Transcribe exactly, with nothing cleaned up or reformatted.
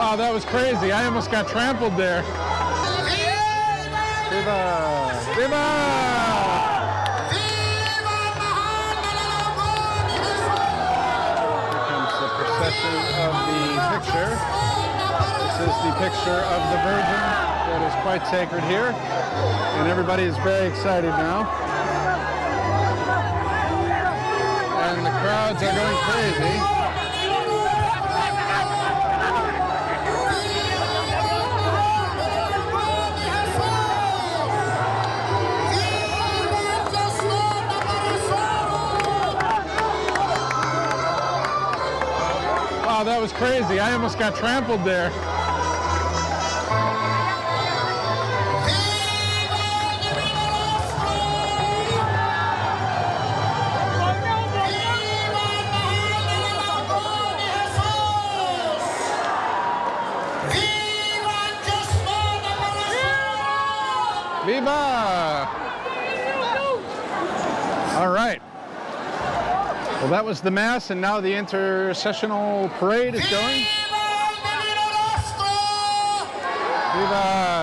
Wow, that was crazy. I almost got trampled there. Viva! Viva! Here comes the procession of the picture. This is the picture of the Virgin that is quite sacred here. And everybody is very excited now. And the crowds are going crazy. Wow, that was crazy. I almost got trampled there. Viva! All right. Well, that was the Mass, and now the intercessional parade is going. Viva!